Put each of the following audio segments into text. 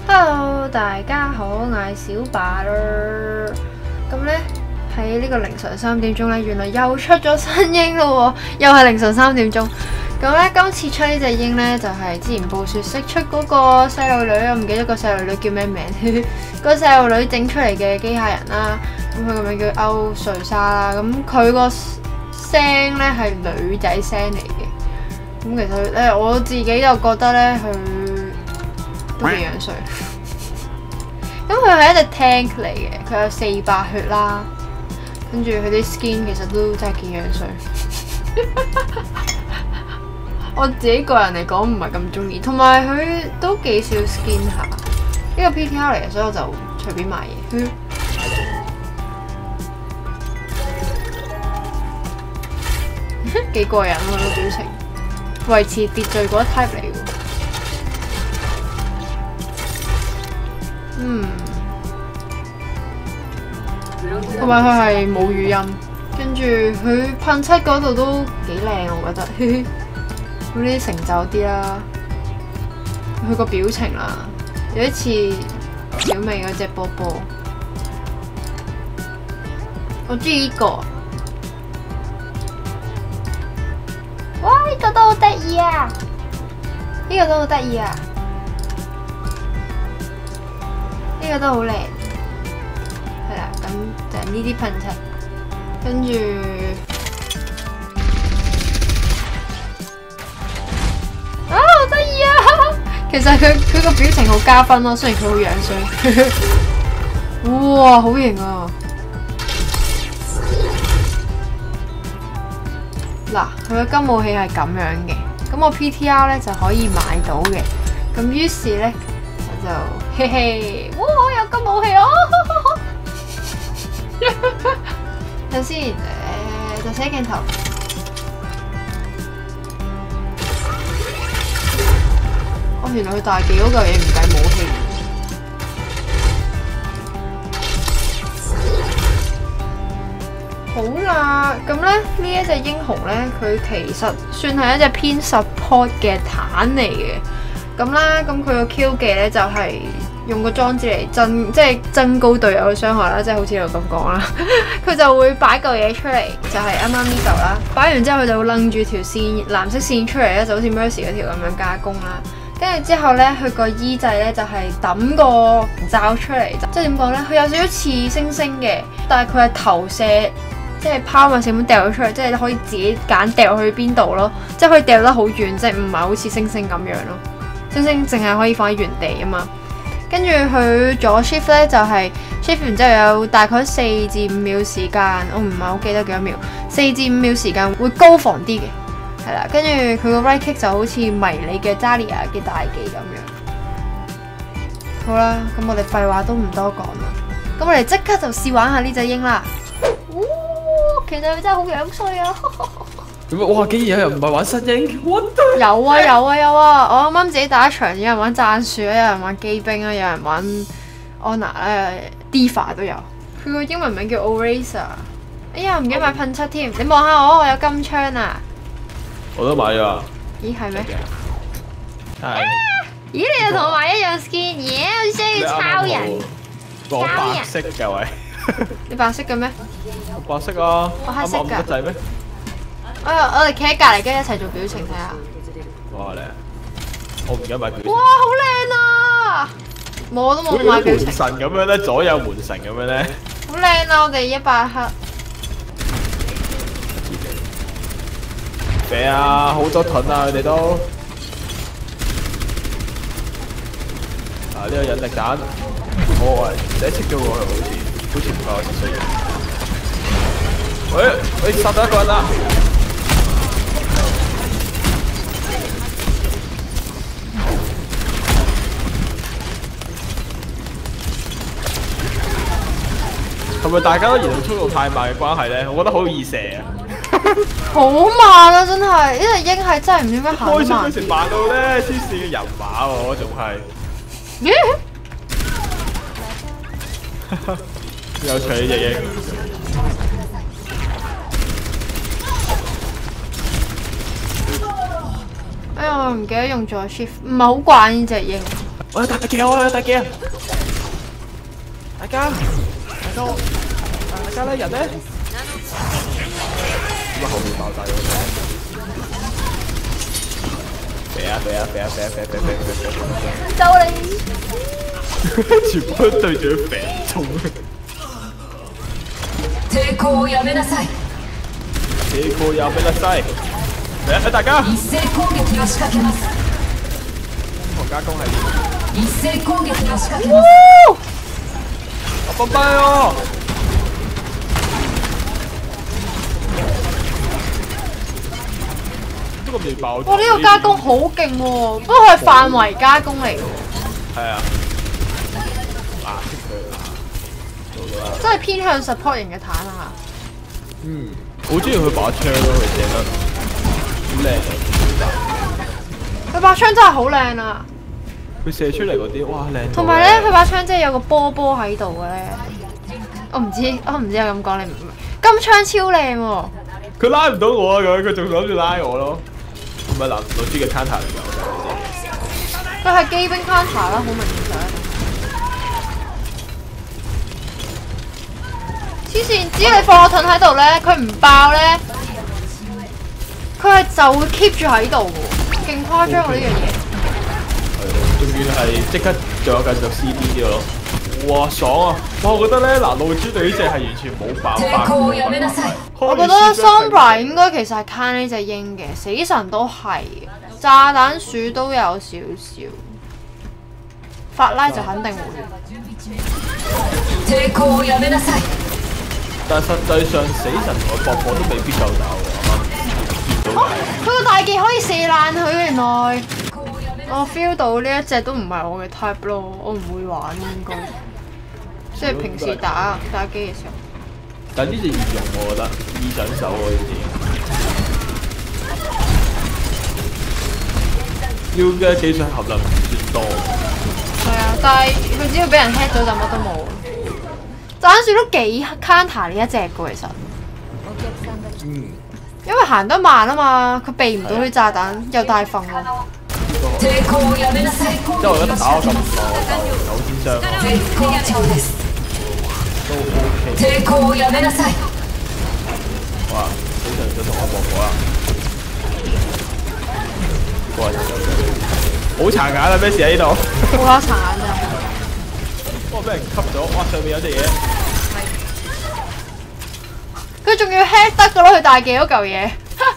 Hello， 大家好，我係小白啦。咁呢，喺呢個凌晨3點鐘呢，原來又出咗新鷹咯喎，又係凌晨3點鐘。咁呢，今次出呢隻鷹呢，就係之前暴雪釋出嗰個細路女，我唔記得個細路女叫咩名，個細路女整出嚟嘅機械人啦。咁佢個名叫歐瑞莎啦。咁佢個聲呢係女仔聲嚟嘅。咁其實咧，我自己就覺得咧，佢都幾樣衰。咁佢係一隻 tank 嚟嘅，佢有400血啦，跟住佢啲 skin 其實都真係幾樣衰。我自己個人嚟講唔係咁中意，同埋佢都幾少 skin 下。呢個 PTR 嚟嘅，所以我就隨便買嘢。幾過癮喎，個表情。維持秩序嗰 type 嚟喎，同埋佢係冇語音，跟住佢噴漆嗰度都幾靚，我覺得。咁呢啲成就啲啦，佢個表情啦，有啲似小美嗰隻波波。我中意呢個。哇！呢個都好得意啊！呢個都好得意啊！呢個都好靚，係啦，咁就係呢啲噴漆，跟住啊，好得意啊！其實佢個表情好加分咯，雖然佢好樣衰。哇，好型啊！嗱，佢嘅金武器係咁樣嘅，咁我 PTR 咧就可以買到嘅，咁於是咧我就嘿嘿，哇，有金武器哦！首先就寫鏡頭，哦，原來佢大技嗰嚿嘢唔計武器。好啦，咁咧呢一隻英雄咧，佢其實算係一隻偏 support 嘅坦嚟嘅，咁啦，咁佢個 Q 技咧就係用個裝置嚟增高隊友嘅傷害啦，即係好似我咁講啦，佢就會擺嚿嘢出嚟，就係啱啱呢嚿啦，擺完之後佢就會掕住條線藍色線出嚟咧，就好似 Mercy 嗰條咁樣加工啦，跟住之後咧佢個 E 掣咧就係抌個罩出嚟，即係點講咧？佢有少少似星星嘅，但係佢係投射。即係拋物線咁掉咗出嚟，即係你可以自己揀掉去邊度咯，即係可以掉得好遠，即係唔係好似星星咁樣咯。星星淨係可以放喺原地啊嘛。跟住佢左 shift 咧就係 shift 完之後有大概4至5秒時間，我唔係好記得幾多秒，4至5秒時間會高防啲嘅，係啦。跟住佢個 right kick 就好似迷你嘅 Dahlia 嘅大技咁樣。好啦，咁我哋廢話都唔多講啦，咁我哋即刻就試玩下呢隻鷹啦。其實佢真係好樣衰啊！ 咁哇，竟然有人唔係玩新鷹， 有啊！我啱啱自己打一場，有人玩戰樹啊，有人玩機兵啊，有人玩 Honor 咧 ，Diva 都有。佢個英文名叫 Oraser。哎呀，唔記得買噴漆添，你望下我有金槍啊！ 我都買咗。 咦，係咩？ 係。 咦，你又同我買一樣 skin，耶！我需要超人。 我白色嘅喂。 你白色嘅咩？ 白色啊！ 我黑色㗎。 暗得滯咩？ 我哋企喺隔離，跟住一齊做表情睇下。 哇靚！我唔記得買表情。 哇，好靚啊！我都冇買表情。 門神咁樣咧，左右門神咁樣咧。 好靚啊！我哋100克。 病啊！好多盾啊！佢哋都。啊！呢個引力彈。我第一次叫過去好似唔夠10歲。喂，殺咗一個人啦！係咪大家都移動速度太慢嘅關係咧？我覺得好易射啊！ 好慢啊，真係！呢隻鷹係真係唔知點解行慢。開出嗰時慢到咧，黐線嘅人馬喎，仲係。有趣呢隻鷹。 哎呀，我唔記得用咗 shift， 唔係好慣呢隻鷹。 我有大嘅，我有大嘅。大家咧人咧，點解後面爆晒咗？肥啊！ 就你， 全部都對住佢肥衝。 抵抗をやめなさい。 抵抗やめなさい。嚟啊！大家。 一斉攻撃を仕掛けます。 同加工係一斉攻擊を仕掛けます。 我崩崩喎！呢個未爆。 哇！呢個加工好勁喎，不過佢係範圍加工嚟嘅喎。 係啊。嗱，識佢啦，做咗啦。 真係偏向 support 型嘅坦啊！ 嗯，好中意佢把槍咯，佢射得好靚啊！ 佢把槍真係好靚啊！ 佢射出嚟嗰啲，哇靚！ 同埋咧，佢把槍真係有個波喺度嘅咧。我唔知我咁講你唔明？金槍超靚喎！ 佢拉唔到我啊！佢仲諗住拉我咯。唔係男主嘅 counter 嚟㗎， 佢係機兵 counter 啦，好明顯就係。黐線，只要你放個盾喺度咧，佢唔爆咧，佢係就會 keep 住喺度嘅，勁誇張喎呢樣嘢。 仲要係即刻仲有繼續 CD 嘅咯。哇爽啊！哇我覺得咧嗱，露珠對呢只係完全冇爆發。 我覺得 Sombra 應該其實係 can 呢隻鷹嘅，死神都係，炸彈鼠都有少少，法拉就肯定會。 但實際上死神同個博都未必夠打喎。 佢個大技可以射爛佢，原來我 feel 到呢一隻都唔係我嘅 type 咯，我唔會玩應該，即係平時打機嘅時候。 但呢隻易用我覺得，易上手喎呢啲。要嘅技術含量唔算多。 係啊，但係佢只要俾人 hit 咗就乜都冇。炸彈鼠都幾 counter 呢一隻嘅其實。 嗯。 因為行得慢啊嘛，佢避唔到啲炸彈，又大份喎。 即係我而家打咗咁耐，我就9000傷。都 OK。哇！好想再同我搏火啦！過嚟就好殘眼啊！咩事喺呢度？ 好蝦殘眼咋！ 哇！俾人吸咗，哇！上面有隻嘢。 佢仲要 hack 得噶咯，佢大技嗰嚿嘢。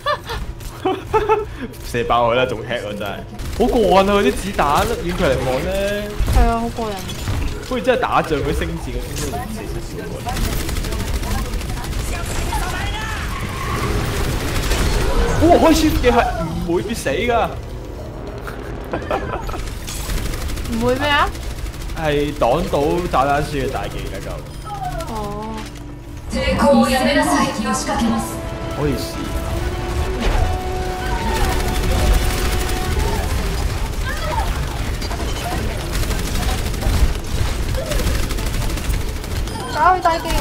射爆佢啦，仲 hack 喎真係。好過癮啊！佢啲子彈遠距離望咧。 係啊，好過癮。 好似真係打仗嗰啲星戰嗰啲都射出少過。哇！開 shift 嘅係唔會必死㗎。 唔會咩啊？ 係擋到炸彈鼠嘅大技㗎就。 哦。 可以試。 打佢大技。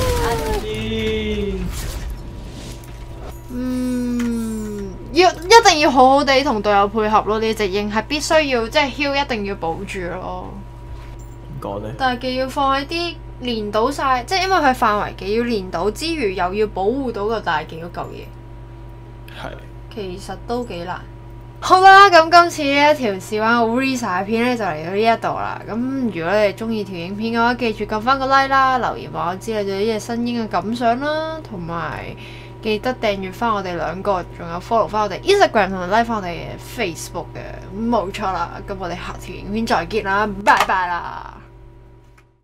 一定要好好地同隊友配合咯，呢隻鷹係必須要即係 heal 一定要保住咯。 點講咧？ 大技要放喺啲連到晒，即係因為佢範圍技要連到之餘，又要保護到個大技嗰嚿嘢。 係。 其實都幾難。好啦，咁今次呢一條試玩好 Risa 嘅片咧就嚟到呢一度啦。咁如果你哋中意條影片嘅話，記住撳翻個 like 啦，留言話我知你對呢隻新鷹嘅感想啦，同埋記得訂閱翻我哋兩個，仲有 follow 翻我哋 Instagram 同埋 like 翻我哋嘅 Facebook 嘅，冇錯啦。咁我哋下條影片再見啦，拜拜啦！